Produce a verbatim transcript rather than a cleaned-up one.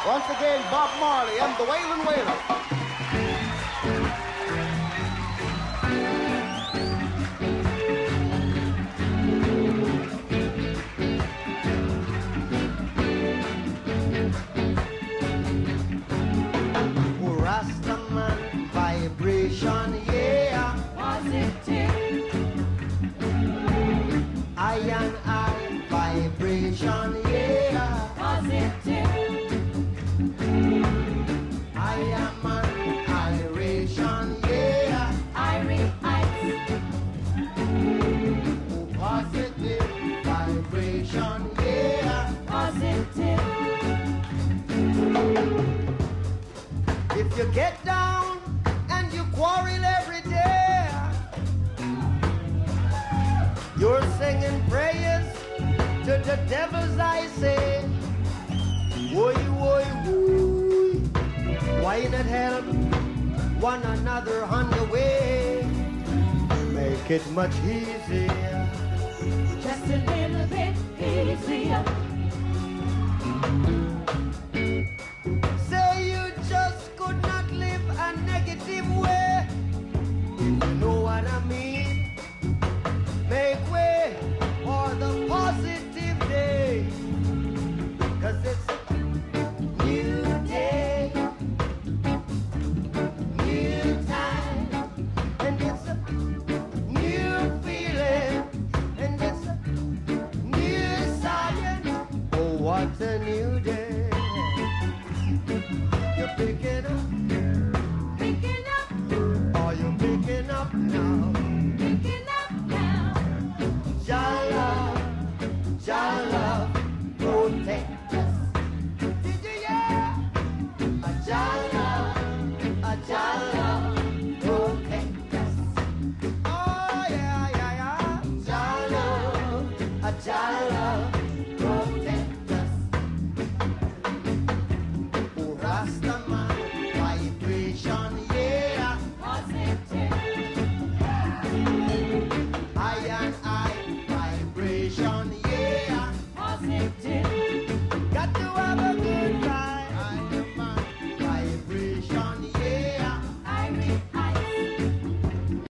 Once again, Bob Marley and the Wailin' Wailers. Rastaman vibration, yeah. Positive. Iron eye vibration, yeah. Positive. I am an iration, yeah. Irie ice. Positive vibration, yeah. Positive. If you get down and you quarrel every day, you're singing prayers to the devils, I say. Woy, woy, woy. Why not help one another on the way? Make it much easier. Just a little bit easier.